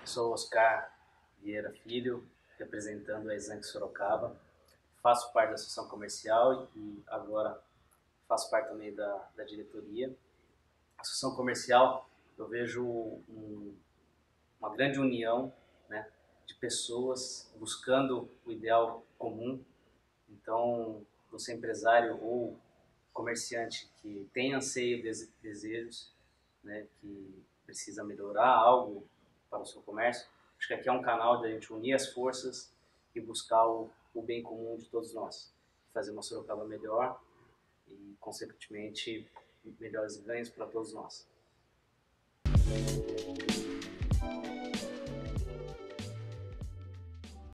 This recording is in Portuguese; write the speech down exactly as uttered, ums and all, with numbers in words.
Sou Oscar Vieira Filho, representando a Exanc Sorocaba. Faço parte da Associação Comercial e agora faço parte também da, da diretoria. A Associação Comercial, eu vejo um, uma grande união, né, de pessoas buscando o ideal comum. Então, você empresário ou comerciante que tem anseio, desejos, né, que precisa melhorar algo para o seu comércio, acho que aqui é um canal de a gente unir as forças e buscar o, o bem comum de todos nós, fazer uma Sorocaba melhor e, consequentemente, melhores ganhos para todos nós.